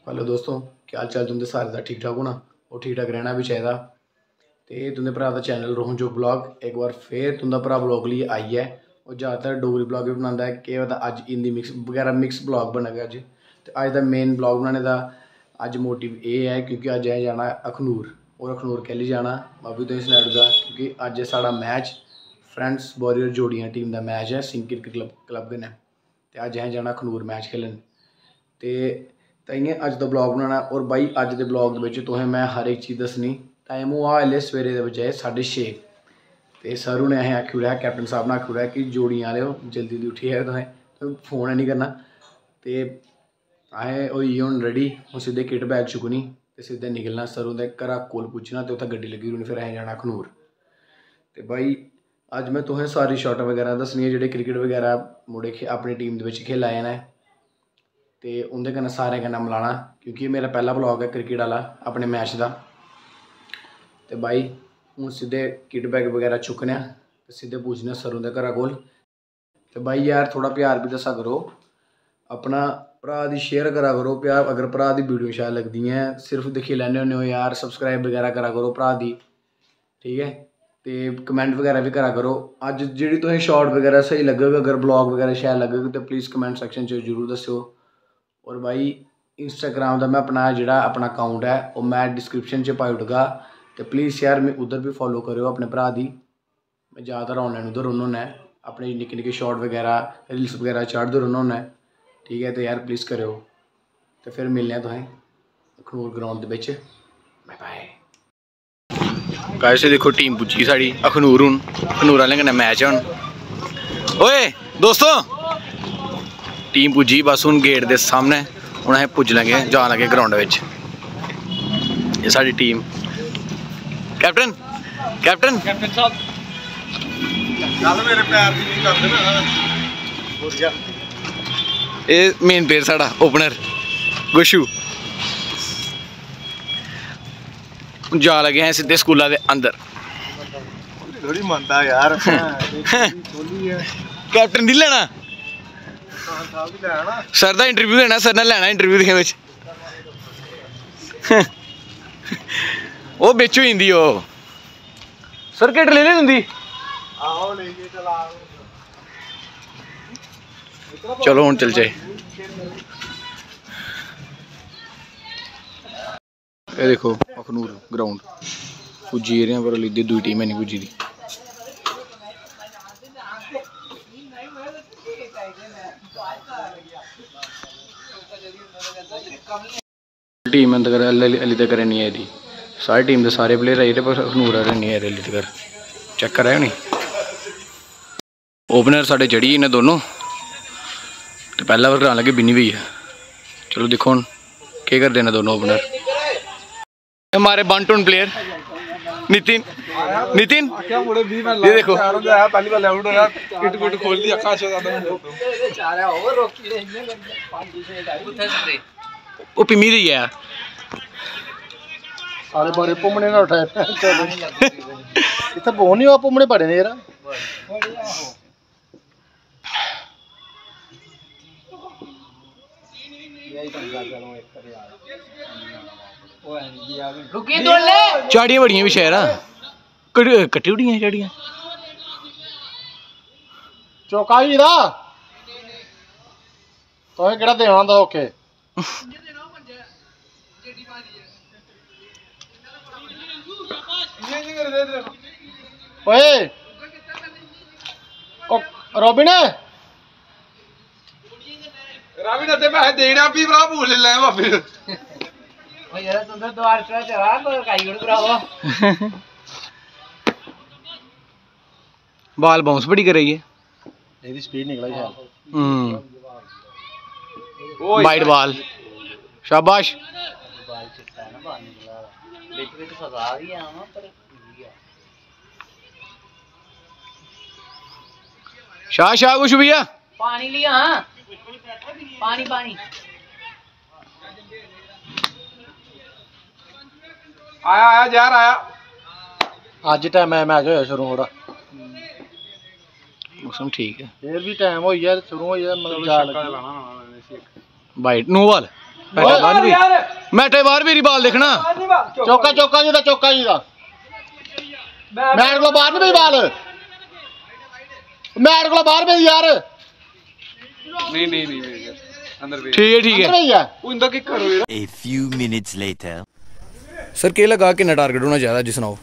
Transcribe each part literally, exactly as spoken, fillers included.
Hello दोस्तों, क्या हाल चाल तुंदे सारे दा? ठीक ठाक होना और ठीक ठाक रहना भी चाहिए। तो तुंदे भरा का चैनल रोहन जो ब्लॉग एक बार फिर तुंदा भरा ब्लॉग लिए आई है और ज़्यादातर डोगरी ब्लॉग भी बनाता है। केह् पता अज हिंदी मिक्स वगैरह मिक्स ब्लॉग बनगा अज। तो अज का मेन ब्लॉग बनाने का अज मोटिव ये है क्योंकि अज असें जाना अखनूर। और अखनूर कैली जाना मैं भी तुसें सनाई ओड़गा क्योंकि अज साढ़ा मैच फ्रेंड्स वॉरियर जोड़ियां टीम का मैच है सिंह क्रिकेट क्लब क्लब कन्नै। तो अज असें जाना अखनूर मैच खेलन। तो ताइयें अज दा ब्लॉग बनाना। और भाई अज दे ब्लॉग दे तुसें मैं हर एक चीज़ दसनी। टाइम हुआ हल्ले सवेरे दे बजाए साढ़े छे। तो सर उन्हें असें आखी ओड़ेआ, कैप्टन साहब ने आखी ओड़ेआ कि जोड़ियां आह्लेओ जल्दी जल्दी उठी जाओ, तुसें फोन है नहीं करना। तो असें होई गे हून रेडी, हूँ सिद्धे किट बैग चुकनी तो सिद्धे निकलना। सर उंदे घरा कोल पुज्जना तो उत्थें गड्डी लगी रौह्नी, फिर असें जाना अखनूर। तो भाई अज मैं तुसें सारी शॉट वगैरह दस्सनी जेह्ड़े क्रिकेट वगैरह मुड़े अपनी टीम दे खेल आए न। तो उंदे कन्नै सारें कन्नै मिलाना क्योंकि मेरा पहला ब्लॉग है क्रिकेट वाला अपने मैच का। तो भाई हूँ सीधे किट बैग वगैरह चुकने तो सीधे पुज्जने सर उंदे घरा कोल। तो भाई यार थोड़ा प्यार भी दस्सा करो, अपना भरा दी शेयर करा करो प्यार। अगर भरा दी वीडियो शैल लगदी हैं सिर्फ दिक्खी लैन्ने होन्ने हो यार, सबसक्राइब वगैरह करा करो भरा दी, ठीक है। तो कमेंट वगैरह भी करा करो। अज जी तुसें शॉर्ट वगैरह सही लग्गग, अगर ब्लॉग वगैरह शैल लग्गग तो प्लीज़ कमेंट सैक्शन च जरूर दस्सो। और भाई इंस्टाग्राम का मैं अपना जोड़ा अपना अकाउंट है वो मैं डिस्क्रिप्शन च पाई ओड़गा। तो प्लीज़ यार मैं उधर भी फॉलो करो अपने भरा दी। मैं ज़्यादातर ऑनलाइन उधर रौह्ना होन्ना, अपने निक्के निक्के शॉर्ट वगैरह रील्स वगैरह चाढ़ते रौह्ना होन्ना, ठीक है। तो यार प्लीज़ करो। तो फिर मिलने आं तुसें अखनूर ग्राउंड दे बिच। Bye bye. गाइस देखो टीम पुज्जी साड़ी अखनूर। हूँ अखनूर आह्लें कन्नै मैच है हूँ। ओए दोस्तों टीम पुज्जी बस हूँ गेट के सामने। हूँ अस पुज्ज लगे जान लगे ग्राउंड बिच। ये साड़ी टीम। कैप्टन कैप्टन कैप्टन साहब मेरे पैर नहीं करदे ना। ये मेन प्लेयर साड़ा ओपनर गुशू। जा लगे हैं सीधे स्कूला के अंदर। थोड़ी मनता यार कैप्टन नहीं लेना, सर का इंटरव्यू देना, सर ने लेना इंटरव्यू दिखे बिच। वो बिच होई जंदी ओ सर किट लेने होंदी। चलो हूँ चल जाए। ये देखो अखनूर ग्राउंड पुज्जी रहे हैं पर अल्ली दुई टीम है नहीं पुज्जी दी। टीम अंदर अल्ली तक नहीं आई थी। सारी टीम के सारे प्लेयर आई थे पर अखनूर आह्ले नहीं आए अल्ली तक। चेक करा है नहीं ओपनर साढ़े चढ़ी इन्हें दोनों। तो पहला ओवर कराने लगे बिन्नी भैया। चलो देखो हूँ केह् करदे ने दोनों ओपनर। हमारे one two player Nitin Nitin ये देखो वो पिमी दी है सारे बड़े भुमने ना उठाए इतना बहुत नहीं भुमने बड़े ने यार। झाड़ियां बड़ियां भी शहर कट्टी उड़ियां झाड़ियां चौका ही दा तो केड़ा देना दा ओके। ओए रॉबिन रॉबिन ते पैसे देना भी भरा भूल ले बाबे ओ यार तुम तो द्वार चला चला पर काई उड़ भरावा बॉल बाउंस बड़ी कर रही है। ਇਹਦੀ स्पीड निकला है। हम्म वाइड बॉल शाबाश। बॉल चिट्टा है ना बाहर निकला बीच में तो फसा दिया ना पर शाह शाह कुछ भैया पानी लिया। हाँ पानी पानी आया आया यार आया। अज टाइम है मैच होया शुरू थोड़ा मौसम ठीक है फिर भी टाइम हो गया शुरू हो गया मतलब वाइट नो बॉल मैटे बाहर मेरी बाल देखना चौका चौका जी दा चौका जी दा मैट को बाहर नहीं बाल मैट को बाहर पे यार नहीं नहीं नहीं अंदर भी ठीक है ठीक है उंदा की करो A few minutes later sir के लगा कितना टारगेट होना चाहिए जी सुनाओ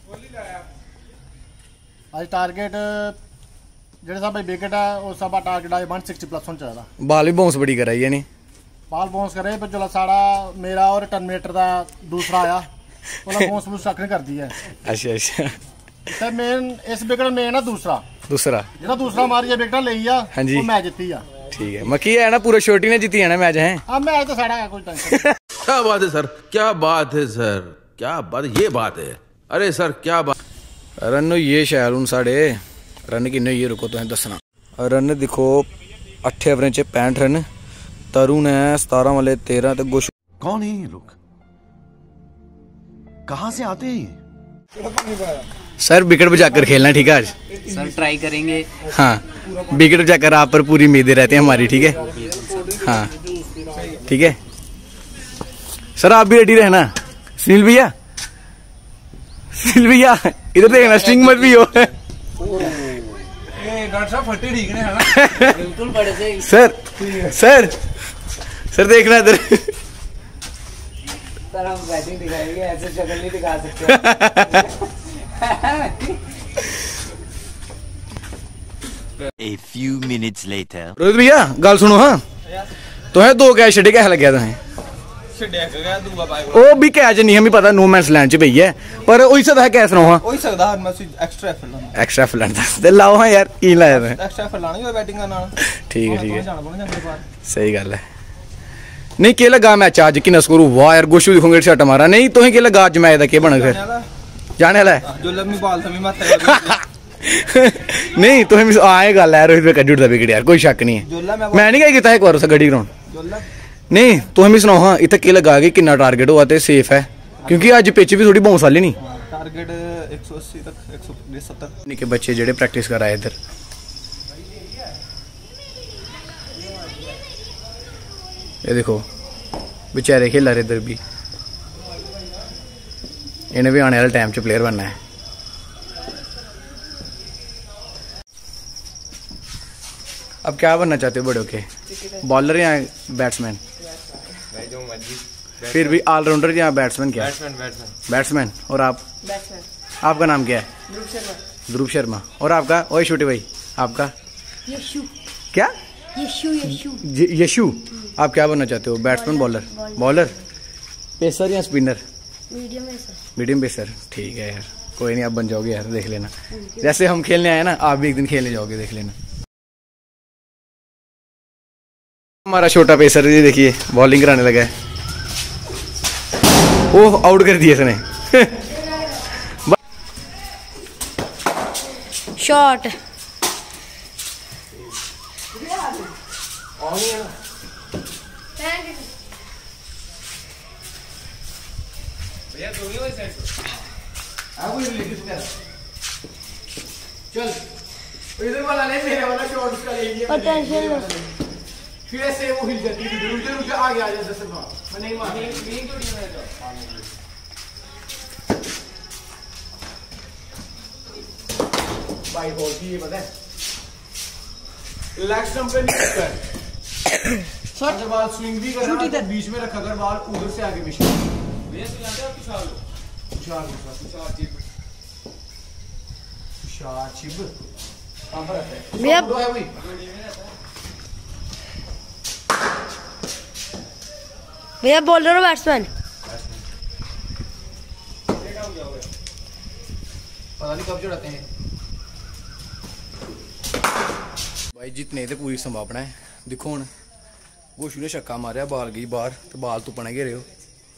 आज टारगेट जेड़े सब विकेट है वो सब टारगेट आज वन सिक्सटी प्लस होना चाहिए बाल भी बाउंस बड़ी कराई है नहीं बाल बाउंस करे पर जो साड़ा मेरा और टर्मिनेटर का दूसरा आया ਉਹਦਾ ਬਾਉਂਸ ਬੂਸ ਤੱਕ ਨਹੀਂ ਕਰਦੀ ਹੈ अच्छा अच्छा ਤੇ ਮੇਨ ਇਸ ਵਿਕਟ ਮੇਨ ਆ ਦੂਸਰਾ दूसरा ਜਿਹੜਾ ਦੂਸਰਾ ਮਾਰੀ ਹੈ ਵਿਕਟਾਂ ਲਈ ਆ ਉਹ ਮੈਚ ਜਿੱਤੀ ਆ ठीक है मक्की है ना पूरा छोटी ने जीती है ना मैच है हाँ मैच तो साड़ा है कोई टेंशन क्या बात है सर क्या बात है सर क्या बात ये बात है अरे सर क्या बात रन ये शैल हूँ साढ़े रन किन्ने ये रुको तुसें दसना रन दिखो अट्ठे ओवरें च पैंठ रन तरुण है सतारह वाले तेरह तो गोश कौन है ये लोग कहाँ से आते हैं सर विकेट बजाकर खेलना ठीक है आज सर ट्राई करेंगे हाँ विकेट बजाकर आप पर पूरी उम्मीदें रहती हैं हमारी ठीक है हाँ ठीक है सर आप भी रेडी रहना सुनील भैया सुनील भैया इधर देखना स्ट्रिंग मत भी हो डॉक्टर साहब फट्टी ठीक है ना बिल्कुल बड़े से सर सर सर देखना इधर सर हम बैटिंग दिखाएंगे ऐसे शक्ल नहीं दिखा सकते A few minutes later Rohit भैया गल सुनो हाँ तुहें दो कैच छड़े कैसे लगे तुहें ओ भी कैच नहीं हमें पता नो मैंस लैंड च पई है पर होई सकदा है कैच सुनाओ हां होई सकदा है मैसेज एक्स्ट्रा एफर्ट लाना एक्स्ट्रा एफर्ट लाना ते लाओ हां यार की लाया तुहें एक्स्ट्रा एफर्ट लाना ही बैटिंग का नाल ठीक है ठीक है जाना पड़ना जंगल पार सही गल है नहीं के लगा मैच आज किन्ना स्कोर वाह यार गोशू दिखोगे शट मारा नहीं तुहें के लगा आज मैच दा के बना फिर जाने वाला है जो लम्मी बाल थमी मत नहीं तुहें आए गल है रोहित कड्डी उड़दा विकेट यार कोई शक नहीं है मैं नहीं कही कीता एक बार उस गड्डी ग्राउंड नहीं तुहें भी सुनाओ हाँ इत्थे के लगा के किन्ना टारगेट हुआ ते सेफ है क्योंकि अज पिच भी थोड़ी बाउंस वाली नहीं टारगेट एक सौ अस्सी तक एक सौ सत्तर निके बच्चे जेडे प्रैक्टिस कर आए इधर ये देखो बेचारे खेल रहे इधर भी इन्हें भी आने वाले टाइम च प्लेयर बनना है अब क्या बनना चाहते हो बड़े होके बॉलर या बैट्समैन फिर भी ऑलराउंडर या बैट्समैन क्या बैट्समैन और आप आपका नाम क्या है ध्रुव शर्मा और आपका ओए छोटे भाई आपका यशु क्या यशु यशु यशु आप क्या बनना चाहते हो बैट्समैन बॉलर बॉलर पेसर या स्पिनर मीडियम है सर मीडियम पेसर ठीक है यार कोई नहीं आप बन जाओगे यार देख लेना जैसे हम खेलने आए ना आप भी एक दिन खेलने जाओगे देख लेना हमारा छोटा पेसर जी देखिए बॉलिंग कराने लगा है ओह आउट कर दिया इसने शॉट चल इधर वाला नहीं मेरे वाला शॉट उसका ले लिया पोटेंशियल फिर ऐसे वो हिल जाती है इधर उधर उधर आगे आ जाता है मैं नहीं मार भाई बॉल की ये पता है रिलैक्स स्टंप पे नहीं कर शॉट बॉल स्विंग भी करना तो बीच में रखा कर बॉल उधर से आगे पीछे बेस लगाते हो पिछाड़ लो पिछाड़ लो पिछाड़ चिप पिछाड़ चिप कहां पर आता है भैया दो है भाई भैया बॉलर और बैट्समैन पता नहीं कब चढ़ाते हैं भाई जितने तो पूरी संभावना है देखो हूँ गोशू ने छक्का मारिया बाल गई बाहर तो बाल धुप्पने घेरे हो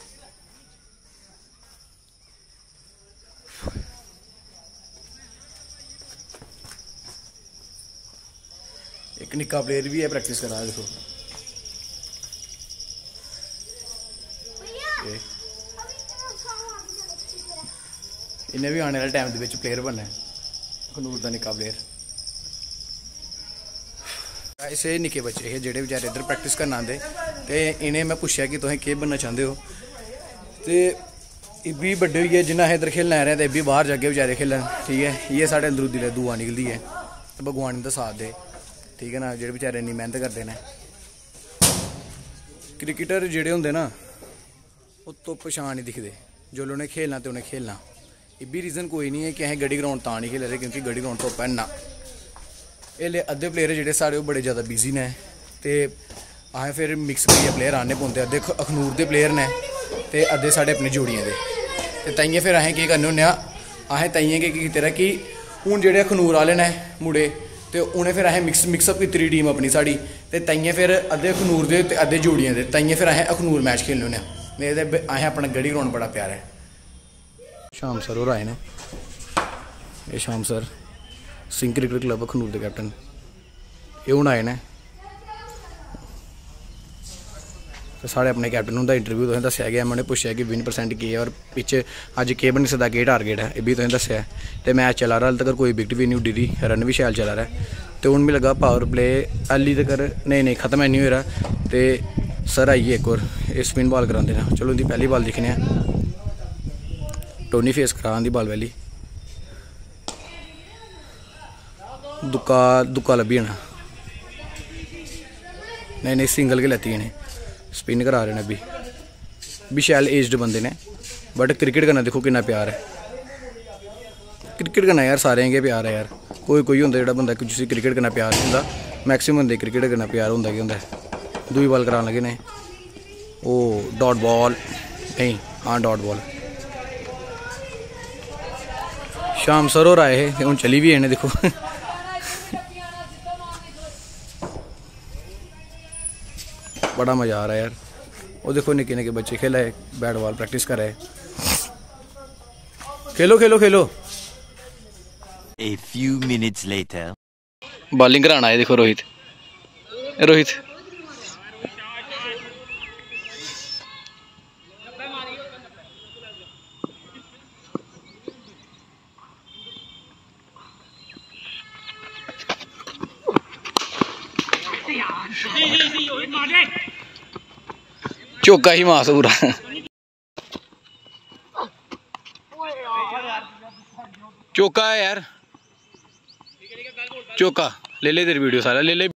एक निक्का प्लेयर भी है प्रैक्टिस करा देखो इन्हें भी आने वाले टाइम के प्लेयर बनना है खनूर का निक्का प्लेयर ऐसे निक्के बच्चे हे जेह्ड़े बेचारे इधर प्रैक्टिस करन आंदे ते इ'नें मैं पुच्छेआ कि तुसें केह् बनना चांह्दे हो ते एह् बी बड्डे होइयै जिन्ना अस इधर खेलना रहे ते एह् बी बाहर जागे बेचारे खेलन ठीक है। इ'यै साढ़े अंदरों दिलै दुआ निकलदी है ते भगवान इंदा साथ दे ठीक है ना, जेह्ड़े बेचारे इन्नी मेहनत करदे ने। क्रिकेटर जेह्ड़े होंदे ना ओह् धुप्प छां नहीं दिखदे, जिसलै उ'नें खेलना ते उ'नें खेलना। एह् बी रीज़न कोई नहीं है कि असें गड्डी ग्राउंड तां नहीं खेले दे क्योंकि गड्डी ग्राउंड धुप्प है ना। एल्ले अद्धे प्लेयर जेह्ड़े साढ़े ओह् बड़े ज़्यादा बिजी ने ते असें फिर मिक्स करियै प्लेयर आह्नने पौंदे, अद्धे अखनूर दे प्लेयर ने ते अद्धे साढ़े अपने जोड़ियां दे। ते ताइयें फिर असें केह् करने होन्ने आं, असें ताइयें केह् कीते दा कि हून जेह्ड़े अखनूर आह्ले ने मुड़े ते उ'नें फिर असें मिक्स मिक्सअप कीती दी टीम अपनी साढ़ी ते ताइयें फिर अद्धे अखनूर दे ते अद्धे जोड़ियां दे, ताइयें फिर असें अखनूर मैच खेलने होन्ने आं। मेरे ते असें अपना गढ़ी ग्राउंड बड़ा प्यारा है। शाम सर होर आए ने, एह् Sham sir Singh cricket club Akhnoor दे कैप्टन, एह् हून आए ने। तो साढ़े अपने कैप्टन उंदा इंटरव्यू तुसें दस्सेआ गया, मैं उ'नें पुच्छेआ कि विन परसेंट केह् है और पिच्छे अज्ज केह् बनी सकदा, केह् टारगेट है, एह् भी तुसें दस्सेआ। ते मैच चला रहा हाल तक कोई विकट भी नहीं उड्डी दी, रन भी शैल चला रहा है। तो हून मिगी लगा पावर प्ले हाली तक नेईं नेईं खत्म है नहीं हो रहा ते सर आइए एक और एह् स्पिन बॉल करांदे ने। चलो उंदी पैह्ली बॉल दिक्खने आं, टोनी फेस करा उंदी बॉल पैह्ली, दुक्का दुक्का लब्भी जाना, नहीं नहीं सिंगल गै लैती इ'नें, स्पिन करा रहे हैं अभी भी शैल एजड बंदे ने बट क्रिकेट करना देखो कितना प्यार है। क्रिकेट करना यार सारें गै प्यार है यार, कोई कोई होंदा जेह्ड़ा बंदा जिसी क्रिकेट करना प्यार नहीं होंदा, मैक्सिमम बंदे क्रिकेट करना प्यार होंदा गै होंदा है। दूई बॉल करान लगे ने, ओह डॉट बॉल नहीं हाँ डॉट बॉल। शाम सर होर आए हे हूँ चली भी इन्हें देखो बड़ा मज़ा आ रहा है यार। वो देखो निक्के निक्के बच्चे खेला है, बैट बॉल प्रैक्टिस कर रहे, खेलो खेलो खेलो। A few minutes later. Bowling कराना है देखो रोहित, रोहित चौका ही मास पूरा। चौका है यार, चौका ले ले तेरी वीडियो सारा ले ले।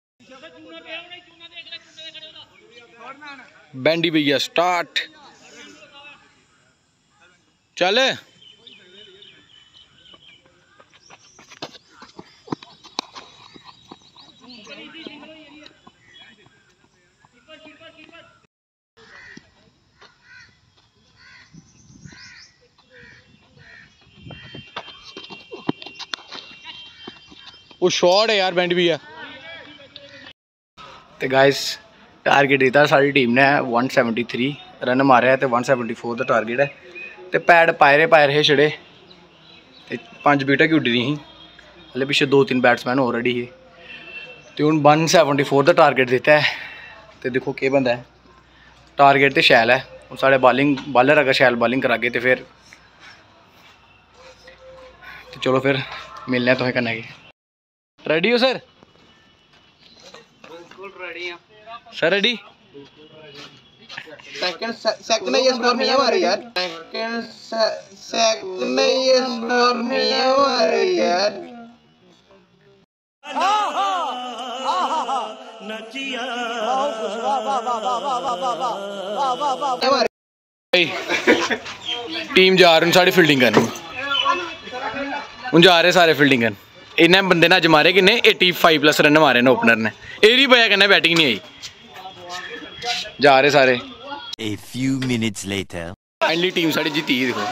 बैंडी भैया स्टार्ट चल। वो शॉट है यार बैंड भी है। तो गाइस टारगेट दिता सारी टीम ने वन सैवनटी थ्री रन मारे तो वन सैवनटी फोर का टारगेट है। तो पैड पायरे पायर हे छड़े तो पांच विकटां की उड्डी दी ही, हल्ले पिछले दो तीन बैट्समैन ऑलरेडी ही। तो हूँ वन सैवनटी फोर का टारगेट दिता है। तो देखो केह् बनदा है, टारगेट तो शैल है। हूँ साढ़े बॉलिंग बॉलर अगर शैल बॉलिंग करागे तो फिर तो चलो फिर मिलने तुसें कन्नै गी। रेडी हो सर? बिल्कुल रेडी हैं सर रेडी? सेकंड सेकंड ये स्कोर नहीं हमारे यार, सेकंड सेकंड ये स्कोर नहीं हमारे यार। टीम जा रही साढ़ी फील्डिंग करनी, हूँ जा रहे सारे फील्डिंग करन। इन्हें बंदे ने अज मारे किन्ने एटी फाइव प्लस रन मारे ने ओपनर ने, एदी वजह कन्नै बैटिंग नहीं आई। जा रहे सारे। A few minutes later. Finally team साड़ी जीती है देखो।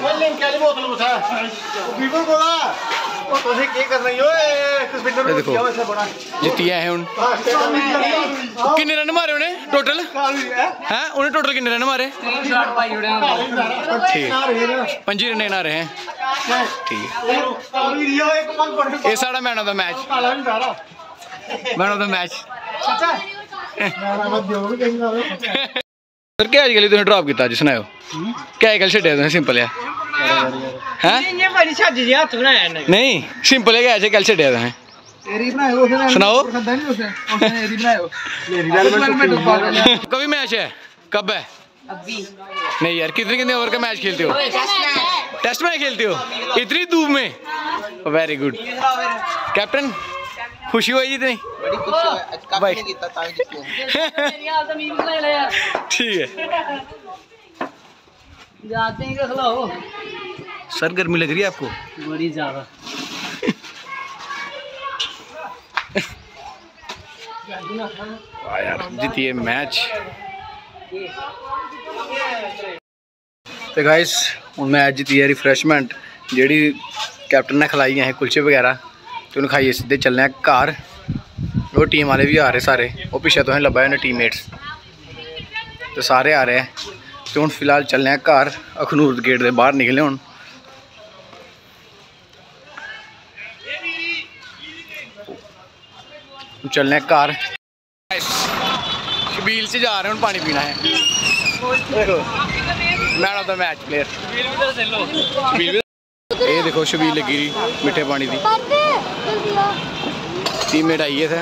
ये देखो जीती है हुन। किन्ने रन मारे उन्हें टोटल हैं? उन्हें टोटल किन्ने रन मारे? ठीक पंजी रन ना रहे हैं, ठीक है। ये साड़ा man of the match, man of the match. Sir क्या अजकल तुसें ड्रॉप किया अज सनाओ, क्या अजकल छड्डेआ तुसें? सिंपल है हैं? नहीं सिंपल है क्या अजकल छड्डेआ तुसें? एरी बनाओ उसने सुनाओ। खद्दा नहीं उसने उसने एरी बनाओ कभी मैच है? कब है? अभी नहीं यार, कितने कितने ओवर का मैच खेलते हो? टेस्ट मैच खेलते हो इतनी धूप में? वेरी गुड कैप्टन, खुशी हुई इतनी? बड़ी खुश है आज कप भाई। नहीं जीता ताकि जितने ठीक है जाते हैं क्या खिलाओ? सर गर्मी लग रही है आपको? बड़ी ज्यादा। वाह यार, जीतिए मैच। तो गाइस ਹੁਣ मैच जीती है। रिफ्रेशमेंट ਜਿਹੜੀ कैप्टन ने खिलाई है कुलचे वगैरह तो उन्हें खाइए सीधे चलने घर। वो टीम वाले भी आ रहे सारे, वो पिछले तो लब्भा उन्हें टीममेट्स तो सारे आ रहे हैं। तो हम फिलहाल चलने घर, अखनूर गेट के बाहर निकले हूँ। चलने घर, शबील से जा रहे हैं, पानी पीना है। Man of the match player ये देखो, शबील लगी रही मिठे पानी की। टीममेट आई है थे।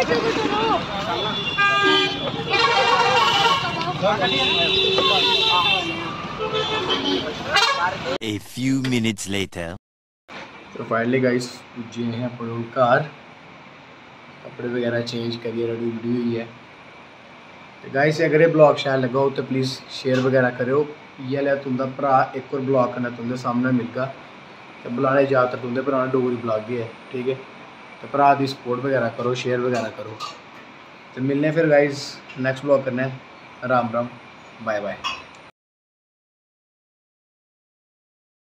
A few minutes later. तो फाइनली गाइस पुजे हैं अपने घर, कपड़े वगैरह चेंज करिए, रेडी वीडियो हुई है। तो गाइस अगर ये ब्लॉग शैल लगा हो तो प्लीज़ शेयर वगैरह करो। ये लिया तुंदा भरा एक और ब्लॉग करना तुंदे सामने मिलगा। तो बुलाने ज़्यादातर तुंदे भरा डोगरी ब्लॉग ही है, ठीक है। तो भरा दी सपोर्ट वगैरह करो, शेयर वगैरह करो। तो मिलने फिर गाइस नेक्स्ट ब्लॉग करने। Ram Ram, bye bye.